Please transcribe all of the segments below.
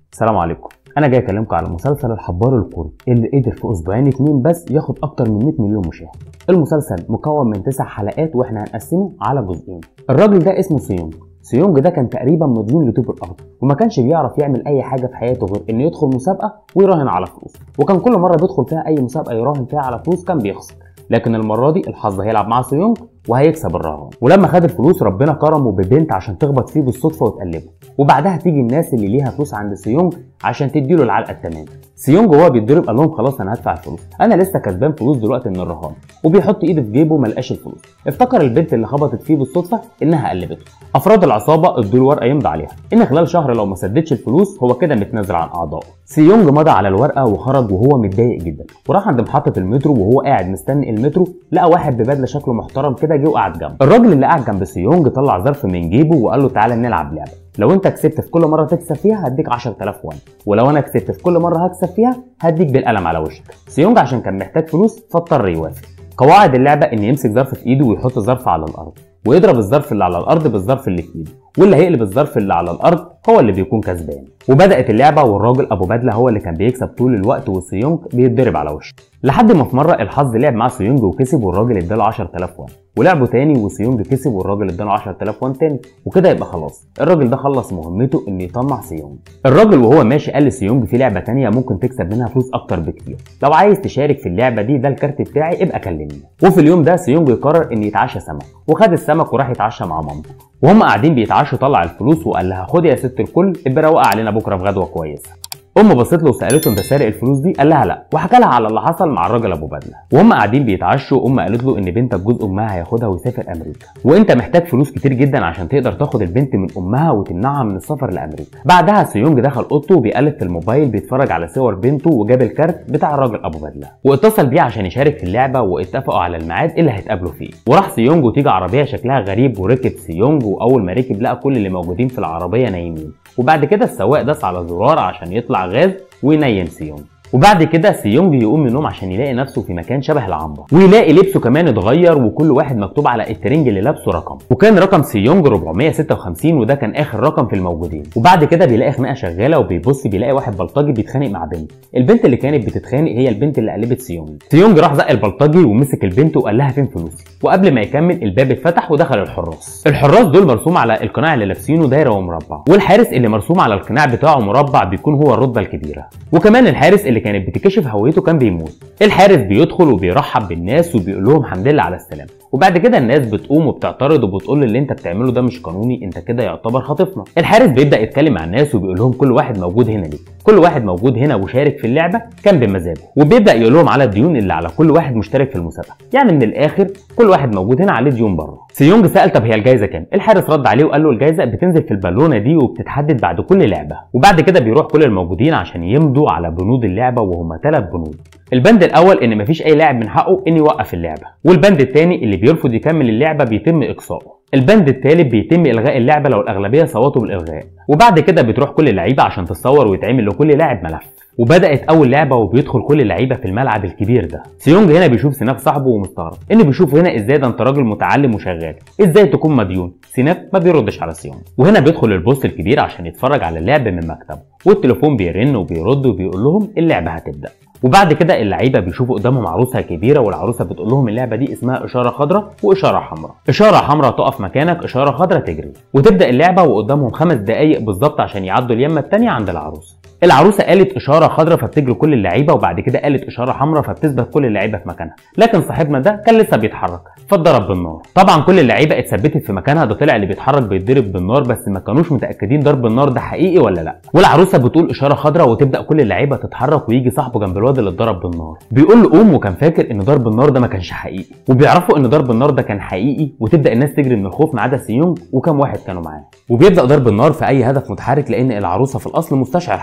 السلام عليكم. انا جاي اكلمكم على مسلسل الحبار الكوري اللي قدر في اسبوعين 2 بس ياخد اكتر من 100 مليون مشاهد. المسلسل مكون من 9 حلقات واحنا هنقسمه على جزئين. الراجل ده اسمه سيونج ده كان تقريبا مديون لطوب الارض، وما كانش بيعرف يعمل اي حاجه في حياته غير انه يدخل مسابقه ويراهن على فلوس، وكان كل مره بيدخل فيها اي مسابقه يراهن فيها على فلوس كان بيخسر. لكن المره دي الحظ هيلعب مع سيونج وهيكسب الرهان. ولما خد الفلوس ربنا كرمه ببنت عشان تخبط فيه بالصدفه وتقلبه، وبعدها تيجي الناس اللي ليها فلوس عند سيونج عشان تديله العلقه التمام. سيونج وهو بيتضرب قال لهم خلاص انا هدفع الفلوس، انا لسه كسبان فلوس دلوقتي من الرهان، وبيحط ايده في جيبه ما لقاش الفلوس. افتكر البنت اللي خبطت فيه بالصدفه انها قلبته. افراد العصابه ادوا له ورقه يمضي عليها ان خلال شهر لو ما سددش الفلوس هو كده متنازل عن اعضائه. سيونج مضى على الورقه وخرج وهو متضايق جدا، وراح عند محطه المترو وهو قاعد مستني المترو لقى واحد ببدله شكله محترم كده جه وقعد جنبه. الراجل اللي قاعد جنب سيونج طلع ظرف من جيبه وقال له تعالى نلعب لعبه، لو انت كسبت في كل مره تكسب فيها هديك 10000 وان، ولو انا كسبت في كل مره هكسب فيها هديك بالقلم على وشك. سيونج عشان كان محتاج فلوس فاضطر يوافق. قواعد اللعبه ان يمسك ظرف في ايده ويحط الظرف على الارض، ويضرب الظرف اللي على الارض بالظرف اللي في ايده، واللي هيقلب الظرف اللي على الارض هو اللي بيكون كسبان. وبدات اللعبه والراجل ابو بدله هو اللي كان بيكسب طول الوقت وسيونج بيتضرب على وشه، لحد ما في مره الحظ لعب مع سيونج وكسب والراجل اداله 10000 وان، ولعبوا تاني وسيونج كسب والراجل اداله 10000 وان تاني، وكده يبقى خلاص الراجل ده خلص مهمته انه يطمع سيونج. الراجل وهو ماشي قال لسيونج في لعبه تانيه ممكن تكسب منها فلوس اكتر بكتير، لو عايز تشارك في اللعبه دي ده الكارت بتاعي ابقى كلمني. وفي اليوم ده سيونج يقرر ان يتعشى سمك، وخد السمك وراح يتعشى مع مامته، وهم قاعدين بيتعشوا طلع الفلوس وقال لها خد يا ست الكل ابقى روقها علينا بكره في غدوه كويسه. امه بصت له وسالته انت سارق الفلوس دي؟ قال لها لا، وحكى لها على اللي حصل مع الراجل ابو بدله. وهم قاعدين بيتعشوا امه قالت له ان بنتك جوز امها هياخدها ويسافر امريكا، وانت محتاج فلوس كتير جدا عشان تقدر تاخد البنت من امها وتمنعها من السفر لامريكا. بعدها سيونج دخل اوضته وبيقلب في الموبايل بيتفرج على صور بنته، وجاب الكارت بتاع الراجل ابو بدله واتصل بيه عشان يشارك في اللعبه، واتفقوا على الميعاد اللي هيتقابلوا فيه. وراح سيونج وتيجي عربيه شكلها غريب وركب سيونج، واول ما ركب لقى كل اللي موجودين في العربيه نايمين، وبعد كده السواق داس على زرار عشان يطلع غاز وينيم سيونج. وبعد كده سيونج يقوم من النوم عشان يلاقي نفسه في مكان شبه العنبر، ويلاقي لبسه كمان اتغير وكل واحد مكتوب على الترنج اللي لابسه رقم، وكان رقم سيونج 456 وده كان اخر رقم في الموجودين. وبعد كده بيلاقي خناقه شغاله وبيبص بيلاقي واحد بلطجي بيتخانق مع بنت. البنت اللي كانت بتتخانق هي البنت اللي قلبت سيونج. سيونج راح زق البلطجي ومسك البنت وقال لها فين فلوسي، وقبل ما يكمل الباب اتفتح ودخل الحراس دول مرسوم على القناع اللي لابسينه دايره ومربع، والحارس اللي مرسوم على القناع بتاعه مربع بيكون هو الرتبه الكبيره، وكمان الحارس اللي كانت بتكشف هويته كان بيموت. الحارس بيدخل وبيرحب بالناس وبيقول لهم الحمد لله على السلامه، وبعد كده الناس بتقوم وبتعترض وبتقول اللي انت بتعمله ده مش قانوني، انت كده يعتبر خاطفنا. الحارس بيبدا يتكلم مع الناس وبيقول لهم كل واحد موجود هنا ليه، كل واحد موجود هنا وشارك في اللعبه كان بمزاجه، وبيبدا يقول لهم على الديون اللي على كل واحد مشترك في المسابقه، يعني من الاخر كل واحد موجود هنا عليه ديون بره. سيونج سال طب هي الجايزه كام؟ الحارس رد عليه وقال له الجايزه بتنزل في البالونه دي وبتتحدد بعد كل لعبه. وبعد كده بيروح كل الموجودين عشان يمضوا على بنود اللعبه، وهم 3 بنود. البند الاول ان مفيش اي لاعب من حقه ان يوقف اللعبه، والبند الثاني اللي بيرفض يكمل اللعبه بيتم اقصائه، البند الثالث بيتم الغاء اللعبه لو الاغلبيه صوتوا بالالغاء. وبعد كده بتروح كل اللعيبه عشان تتصور ويتعمل لكل لاعب ملف. وبدات اول لعبه وبيدخل كل اللعيبه في الملعب الكبير ده. سيونج هنا بيشوف سيناف صاحبه ومستغرب ان بيشوفه هنا ازاي ده انت راجل متعلم وشغال، ازاي تكون مديون؟ سيناف ما بيردش على سيونج. وهنا بيدخل البوس الكبير عشان يتفرج على اللعب من مكتبه، والتليفون بيرن وبيرد وبيقول لهم اللعبه هتبدا. وبعد كده اللعيبه بيشوفوا قدامهم عروسه كبيره، والعروسه بتقول لهم اللعبه دي اسمها اشاره خضراء واشاره حمراء، اشاره حمراء تقف مكانك، اشاره خضراء تجري. وتبدا اللعبه وقدامهم 5 دقائق بالظبط عشان يعدوا اليمه الثانيه عند العروسه. العروسه قالت اشاره خضراء فبتجري كل اللعيبه، وبعد كده قالت اشاره حمراء فبتثبت كل اللعيبه في مكانها، لكن صاحبنا ده كان لسه بيتحرك فاتضرب بالنار. طبعا كل اللعيبه اتثبتت في مكانها، ده طلع اللي بيتحرك بيتضرب بالنار، بس ما كانوش متاكدين ضرب النار ده حقيقي ولا لا. والعروسه بتقول اشاره خضراء وتبدا كل اللعيبه تتحرك، ويجي صاحبه جنب الواد اللي اتضرب بالنار بيقول له قوم، وكان فاكر ان ضرب النار ده ما كانش حقيقي، وبيعرفوا ان ضرب النار ده كان حقيقي، وتبدا الناس تجري من الخوف ما عدا سيونج وكم واحد كانوا معاه. وبيبدا ضرب النار في اي هدف متحرك لان العروسه في الاصل مستشعر حركه،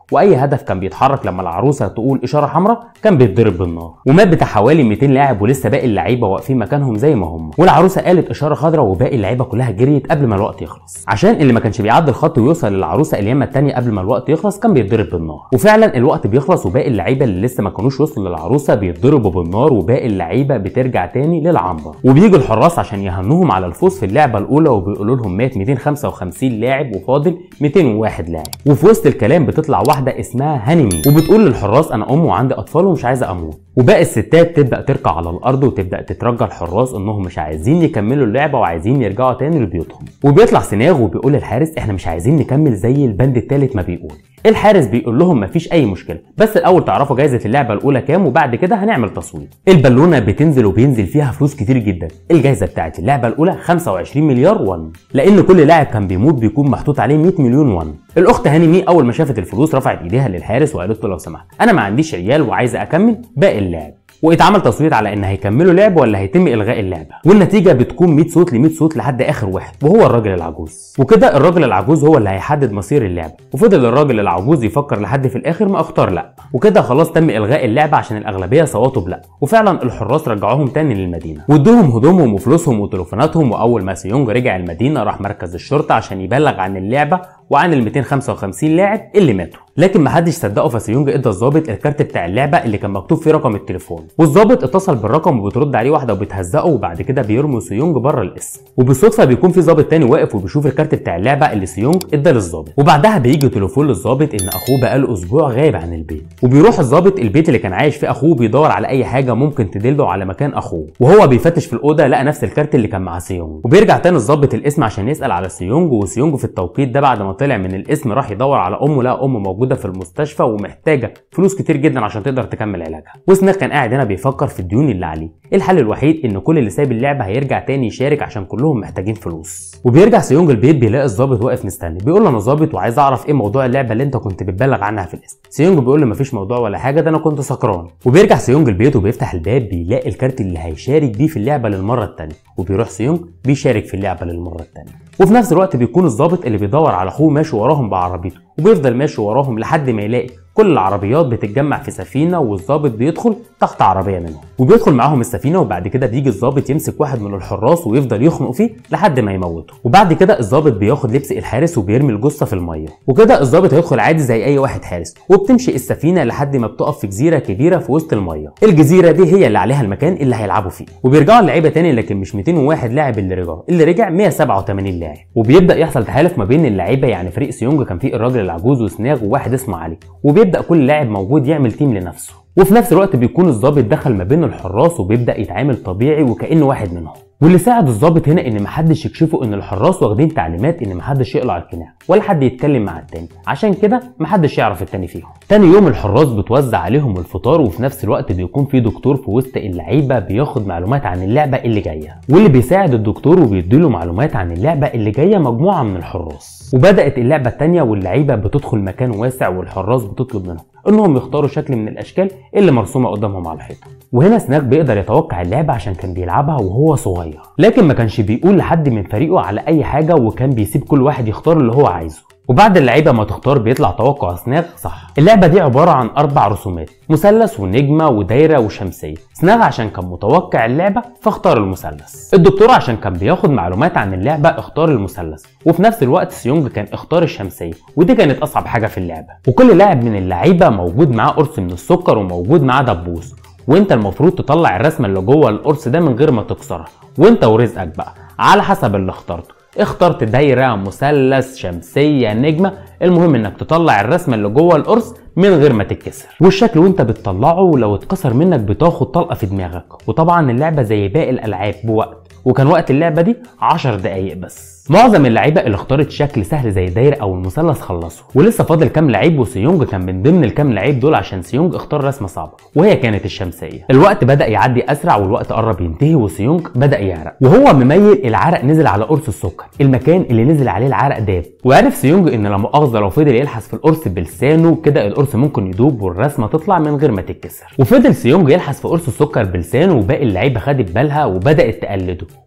واي هدف كان بيتحرك لما العروسه تقول اشاره حمراء كان بيتضرب بالنار. ومات بتاع حوالي 200 لاعب ولسه باقي اللعيبه واقفين مكانهم زي ما هم، والعروسه قالت اشاره خضراء وباقي اللعيبه كلها جريت قبل ما الوقت يخلص، عشان اللي ما كانش بيعدي الخط ويوصل للعروسه اليمه الثانيه قبل ما الوقت يخلص كان بيتضرب بالنار. وفعلا الوقت بيخلص وباقي اللعيبه اللي لسه ما كانوش وصلوا للعروسه بيتضربوا بالنار، وباقي اللعيبه بترجع تاني للعنبر. وبيجوا الحراس عشان يهنوهم على الفوز في اللعبه الاولى وبيقولوا لهم مات 255 لاعب وفاضل 201 لاعب. وفي وسط الكلام بتطلع واحده اسمها هانيمي وبتقول للحراس انا ام وعندي اطفال ومش عايزه اموت. وباقي الستات تبدا تركع على الارض وتبدا تترجى الحراس انهم مش عايزين يكملوا اللعبه وعايزين يرجعوا تاني لبيوتهم. وبيطلع سناغ وبيقول للحارس احنا مش عايزين نكمل زي البند الثالث ما بيقول. الحارس بيقول لهم مفيش اي مشكله، بس الاول تعرفوا جايزه اللعبه الاولى كام وبعد كده هنعمل تصويت. البالونه بتنزل وبينزل فيها فلوس كتير جدا. الجايزه بتاعت اللعبه الاولى 25 مليار ون، لان كل لاعب كان بيموت بيكون محطوط عليه 100 مليون ون. الاخت هانيمي اول ما شافت الفلوس رفعت ايديها للحارس وقالت له لو سمحت انا ما عنديش عيال وعايزه اكمل باقي اللعب. واتعمل تصويت على ان هيكملوا لعب ولا هيتم الغاء اللعبه، والنتيجه بتكون 100 صوت ل 100 صوت لحد اخر واحد وهو الراجل العجوز. وكده الراجل العجوز هو اللي هيحدد مصير اللعبه، وفضل الراجل العجوز يفكر لحد في الاخر ما اختار لا، وكده خلاص تم الغاء اللعبه عشان الاغلبيه صوتوا بلا. وفعلا الحراس رجعوهم تاني للمدينه وادوهم هدومهم وفلوسهم وتليفوناتهم. واول ما سيونج رجع المدينه راح مركز الشرطه عشان يبلغ عن اللعبه وعن ال 255 لاعب اللي ماتوا، لكن ما حدش صدقه. فسيونج ادى الظابط الكارت بتاع اللعبه اللي كان مكتوب فيه رقم التليفون، والظابط اتصل بالرقم وبترد عليه واحده وبتهزقه، وبعد كده بيرموا سيونج بره القسم. وبالصدفه بيكون في ظابط تاني واقف وبيشوف الكارت بتاع اللعبه اللي سيونج ادى للظابط. وبعدها بيجي تليفون للظابط ان اخوه بقاله اسبوع غايب عن البيت، وبيروح الظابط البيت اللي كان عايش فيه اخوه بيدور على اي حاجه ممكن تدله على مكان اخوه. وهو بيفتش في الاوضه لقى نفس الكارت اللي كان مع سيونج، وبيرجع تاني الظابط القسم عشان يسال على سيونج. وسيونج في التوقيت ده بعد ما طلع من القسم راح يدور على امه، لقى امه موجوده في المستشفى ومحتاجه فلوس كتير جدا عشان تقدر تكمل علاجها. وسناغ كان قاعد هنا بيفكر في الديون اللي عليه. الحل الوحيد ان كل اللي سايب اللعبه هيرجع تاني يشارك عشان كلهم محتاجين فلوس. وبيرجع سيونج البيت بيلاقي الظابط واقف مستني، بيقول له انا ظابط وعايز اعرف ايه موضوع اللعبه اللي انت كنت بتبلغ عنها في القسم. سيونج بيقول له مفيش موضوع ولا حاجه، ده انا كنت سكران. وبيرجع سيونج البيت وبيفتح الباب بيلاقي الكارت اللي هيشارك بيه في اللعبه للمره الثانيه، وبيروح سيونج بيشارك في اللعبه للمره الثانيه. وفي نفس الوقت بيكون الظابط اللي بيدور على اخوه ماشي وراهم بعربيته، وبيفضل ماشي وراهم لحد ما يلاقي كل العربيات بتتجمع في سفينه، والظابط بيدخل تحت عربيه منهم وبيدخل معاهم السفينه. وبعد كده بيجي الظابط يمسك واحد من الحراس ويفضل يخنق فيه لحد ما يموته. وبعد كده الظابط بياخد لبس الحارس وبيرمي الجثه في الميه، وكده الظابط هيدخل عادي زي اي واحد حارس. وبتمشي السفينه لحد ما بتقف في جزيره كبيره في وسط الميه. الجزيره دي هي اللي عليها المكان اللي هيلعبوا فيه. وبيرجعوا اللعيبه تاني، لكن مش 201 لاعب اللي رجع 187 لاعب. وبيبدا يحصل تحالف ما بين اللعيبه، يعني فريق سيونج كان فيه الراجل العجوز وسناغ وواحد اسمه علي، وبيبدا كل لاعب موجود يعمل تيم لنفسه. وفي نفس الوقت بيكون الظابط دخل ما بين الحراس وبيبدا يتعامل طبيعي وكانه واحد منهم. واللي ساعد الظابط هنا ان محدش يكشفه ان الحراس واخدين تعليمات ان محدش يقلع القناع ولا حد يتكلم مع التاني، عشان كده محدش يعرف التاني فيهم. تاني يوم الحراس بتوزع عليهم الفطار، وفي نفس الوقت بيكون في دكتور في وسط اللعيبه بياخد معلومات عن اللعبه اللي جايه، واللي بيساعد الدكتور وبيديله معلومات عن اللعبه اللي جايه مجموعه من الحراس. وبدات اللعبه الثانيه واللعيبه بتدخل مكان واسع، والحراس بتطلب منهم انهم يختاروا شكل من الاشكال اللي مرسومه قدامهم على الحيطه. وهنا سناغ بيقدر يتوقع اللعبه عشان كان بيلعبها وهو صغير، لكن ما كانش بيقول لحد من فريقه على اي حاجه، وكان بيسيب كل واحد يختار اللي هو عايزه. وبعد اللعيبه ما تختار بيطلع توقع سناغ صح. اللعبه دي عباره عن 4 رسومات، مثلث ونجمه ودايره وشمسيه. سناغ عشان كان متوقع اللعبه فاختار المثلث. الدكتور عشان كان بياخد معلومات عن اللعبه اختار المثلث، وفي نفس الوقت سيونج كان اختار الشمسيه، ودي كانت اصعب حاجه في اللعبه. وكل لاعب من اللعيبه موجود معاه قرص من السكر وموجود معاه دبوس، وانت المفروض تطلع الرسمه اللي جوه القرص ده من غير ما تكسرها، وانت ورزقك بقى على حسب اللي اخترته. اخترت دايره، مثلث، شمسيه، نجمه، المهم انك تطلع الرسمه اللي جوه القرص من غير ما تتكسر. والشكل وانت بتطلعه لو اتكسر منك بتاخد طلقه في دماغك. وطبعا اللعبه زي باقي الالعاب بوقت، وكان وقت اللعبه دي 10 دقايق بس. معظم اللعيبه اللي اختارت شكل سهل زي الدايره او المثلث خلصوا، ولسه فاضل كام لعيب، وسيونج كان من ضمن الكام لعيب دول عشان سيونج اختار رسمه صعبه وهي كانت الشمسيه. الوقت بدا يعدي اسرع والوقت قرب ينتهي، وسيونج بدا يعرق وهو مميل العرق نزل على قرص السكر، المكان اللي نزل عليه العرق داب. وعرف سيونج ان لا مؤاخذه لو فضل يلحس في القرص بلسانه كده القرص ممكن يدوب والرسمه تطلع من غير ما تتكسر. وفضل سيونج يلحس في قرص السكر بلسانه، وباقي اللعيبه خدت بالها وبدات تقلده،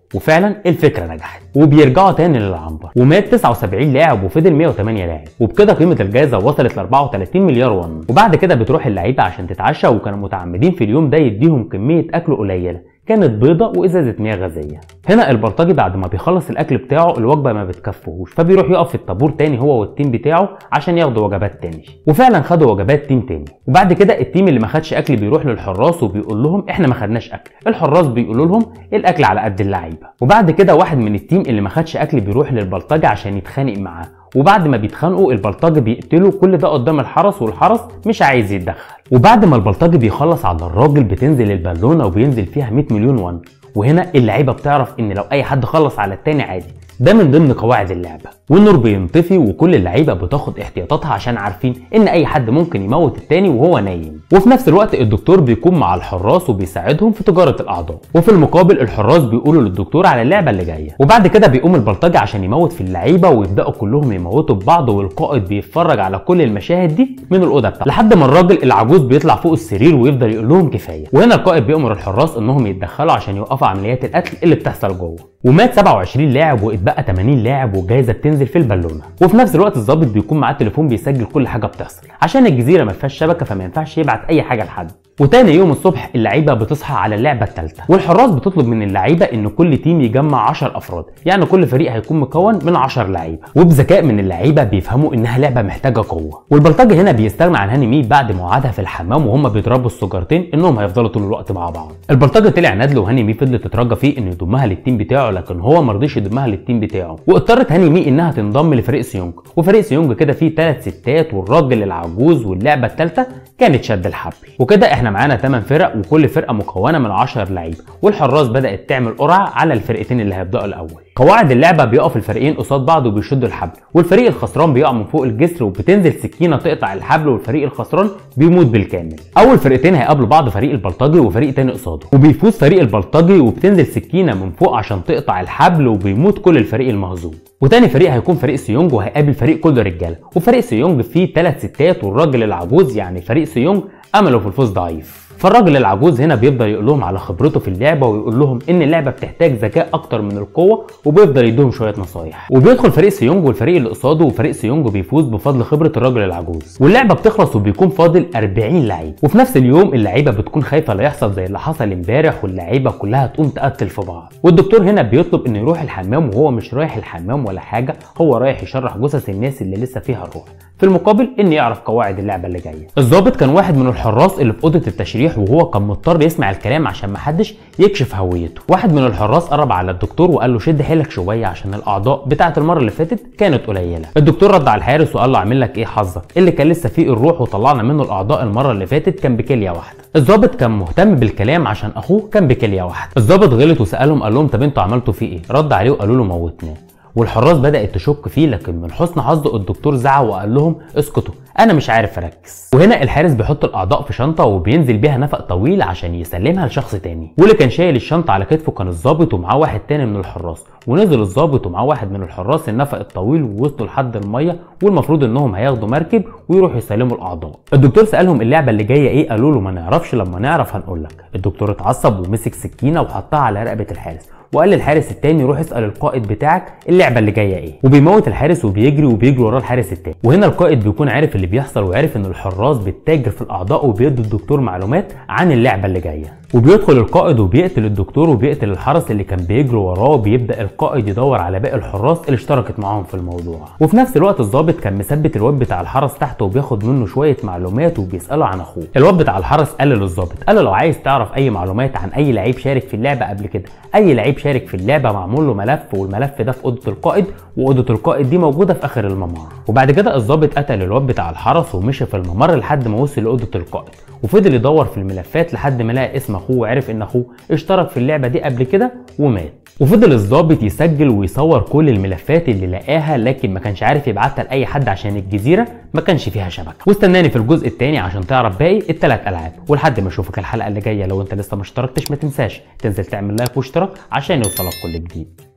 وفعلا الفكره نجحت وبيرجعوا تاني للعنبر، ومات 79 لاعب وفضل 108 لاعب، وبكده قيمه الجائزه وصلت ل 34 مليار ون. وبعد كده بتروح اللعيبه عشان تتعشى، وكانوا متعمدين في اليوم ده يديهم كميه اكل قليله، كانت بيضه وازازه مياه غازيه. هنا البلطجي بعد ما بيخلص الاكل بتاعه الوجبه ما بتكفيهوش، فبيروح يقف في الطابور تاني هو والتيم بتاعه عشان ياخدوا وجبات تاني، وفعلا خدوا وجبات تيم تاني. وبعد كده التيم اللي ما خدش اكل بيروح للحراس وبيقول لهم احنا ما خدناش اكل، الحراس بيقولوا لهم الاكل على قد اللعيبه. وبعد كده واحد من التيم اللي ما خدش اكل بيروح للبلطجي عشان يتخانق معاه، وبعد ما بيتخانقوا البلطجي بيقتله، كل ده قدام الحرس والحرس مش عايز يتدخل. وبعد ما البلطجي بيخلص على الراجل بتنزل البالونه وبينزل فيها 100 مليون ون. وهنا اللعيبه بتعرف ان لو اي حد خلص على التاني عادي، ده من ضمن قواعد اللعبه. والنور بينطفي وكل اللعيبه بتاخد احتياطاتها عشان عارفين ان اي حد ممكن يموت التاني وهو نايم. وفي نفس الوقت الدكتور بيكون مع الحراس وبيساعدهم في تجاره الاعضاء، وفي المقابل الحراس بيقولوا للدكتور على اللعبه اللي جايه. وبعد كده بيقوم البلطجي عشان يموت في اللعيبه ويبداوا كلهم يموتوا ببعض، والقائد بيتفرج على كل المشاهد دي من الاوضه بتاعته لحد ما الراجل العجوز بيطلع فوق السرير ويفضل يقول لهم كفايه. وهنا القائد بيامر الحراس انهم يتدخلوا عشان يوقفوا عمليات القتل اللي بتحصل جوه. ومات 27 لاعب واتبقى 80 لاعب، والجائزه بتنزل في البالونه. وفي نفس الوقت الضابط بيكون معاه تليفون بيسجل كل حاجه بتحصل، عشان الجزيره ما فيهاش شبكه فما ينفعش يبعت اي حاجه لحد. وتاني يوم الصبح اللعيبه بتصحى على اللعبه الثالثه، والحراس بتطلب من اللعيبه ان كل تيم يجمع 10 افراد، يعني كل فريق هيكون مكون من 10 لعيبه. وبذكاء من اللعيبه بيفهموا انها لعبه محتاجه قوه. والبلطجي هنا بيستغنى عن هاني مي بعد ما وعدها في الحمام وهم بيضربوا السجارتين انهم هيفضلوا طول الوقت مع بعض. البلطجي طلع ندل وهاني مي فضلت تترجى فيه انه يضمها للتيم بتاعه، لكن هو ما رضيش يضمها للتيم بتاعه، واضطرت هاني مي انها تنضم لفريق سيونج. وفريق سيونج كده فيه 3 ستات والراجل العجوز، واللعبه الثالثه كانت شد الحبل. وكده احنا معانا 8 فرق وكل فرقه مكونه من 10 لعيبه، والحراس بدات تعمل قرعه على الفرقتين اللي هيبداوا الاول. قواعد اللعبه بيقف الفريقين قصاد بعض وبيشدوا الحبل، والفريق الخسران بيقع من فوق الجسر وبتنزل سكينه تقطع الحبل، والفريق الخسران بيموت بالكامل. اول فرقتين هيقابلوا بعض فريق البلطجي وفريق تاني قصاده، وبيفوز فريق البلطجي وبتنزل سكينه من فوق عشان تقطع الحبل وبيموت كل الفريق المهزوم. وتاني فريق هيكون فريق سيونج وهيقابل فريق كله رجاله، وفريق سيونج فيه 3 ستات والراجل العجوز، يعني فريق سيونج امله في الفوز ضعيف. فالراجل العجوز هنا بيفضل يقول لهم على خبرته في اللعبه، ويقول لهم ان اللعبه بتحتاج ذكاء اكتر من القوه، وبيفضل يديهم شويه نصايح. وبيدخل فريق سيونج والفريق اللي قصاده، وفريق سيونج بيفوز بفضل خبره الراجل العجوز، واللعبه بتخلص وبيكون فاضل 40 لعيب. وفي نفس اليوم اللعيبه بتكون خايفه لا يحصل زي اللي حصل امبارح واللعيبه كلها تقوم تقتل في بعض. والدكتور هنا بيطلب انه يروح الحمام، وهو مش رايح الحمام ولا حاجه، هو رايح يشرح جثث الناس اللي لسه فيها الروح، في المقابل ان يعرف قواعد اللعبه اللي جايه. الضابط كان واحد من الحراس اللي في اوضه التشريح، وهو كان مضطر يسمع الكلام عشان محدش يكشف هويته. واحد من الحراس قرب على الدكتور وقال له شد حيلك شويه عشان الاعضاء بتاعه المره اللي فاتت كانت قليله. الدكتور رد على الحارس وقال له اعمل لك ايه حظك، اللي كان لسه فيه الروح وطلعنا منه الاعضاء المره اللي فاتت كان بكليه واحده. الضابط كان مهتم بالكلام عشان اخوه كان بكليه واحده. الضابط غلط وسالهم قال لهم طب انتوا عملتوا فيه ايه؟ رد عليه وقالوا له موتناه. والحراس بدأت تشك فيه، لكن من حسن حظه الدكتور زعق وقال لهم اسكتوا انا مش عارف اركز. وهنا الحارس بيحط الاعضاء في شنطه وبينزل بيها نفق طويل عشان يسلمها لشخص تاني، واللي كان شايل الشنطه على كتفه كان الضابط ومعاه واحد تاني من الحراس. ونزل الضابط ومعاه واحد من الحراس النفق الطويل ووصلوا لحد الميه، والمفروض انهم هياخدوا مركب ويروحوا يسلموا الاعضاء. الدكتور سالهم اللعبه اللي جايه ايه، قالوا له ما نعرفش، لما نعرف هنقول لك. الدكتور اتعصب ومسك سكينه وحطها على رقبه الحارس، وقال للحارس التاني روح اسال القائد بتاعك اللعبه اللي جايه ايه. وبيموت الحارس وبيجري وراه الحارس التاني. وهنا القائد بيكون عارف اللي بيحصل وعارف ان الحراس بتتاجر في الاعضاء وبيدوا الدكتور معلومات عن اللعبه اللي جايه. وبيدخل القائد وبيقتل الدكتور وبيقتل الحرس اللي كان بيجري وراه، وبيبدا القائد يدور على باقي الحراس اللي اشتركت معاهم في الموضوع. وفي نفس الوقت الضابط كان مثبت الواد بتاع الحرس تحته وبياخد منه شويه معلومات وبيساله عن اخوه. الواد بتاع الحرس قال للضابط قال له لو عايز تعرف اي معلومات عن اي لعيب شارك في اللعبه قبل كده، اي لعيب شارك في اللعبه معمول له ملف، والملف ده في اوضه القائد، واوضه القائد دي موجوده في اخر الممر. وبعد كده الضابط قتل الواد بتاع الحرس ومشي في الممر لحد ما وصل لاوضه القائد، وفضل يدور في الملفات لحد ما لقى اسم اخوه وعرف ان اخوه اشترك في اللعبه دي قبل كده ومات. وفضل الضابط يسجل ويصور كل الملفات اللي لقاها، لكن ما كانش عارف يبعتها لاي حد عشان الجزيره ما كانش فيها شبكه. واستناني في الجزء الثاني عشان تعرف باقي ال3 العاب. ولحد ما اشوفك الحلقه اللي جايه، لو انت لسه ما اشتركتش ما تنساش تنزل تعمل لايك واشتراك عشان يوصلك كل جديد.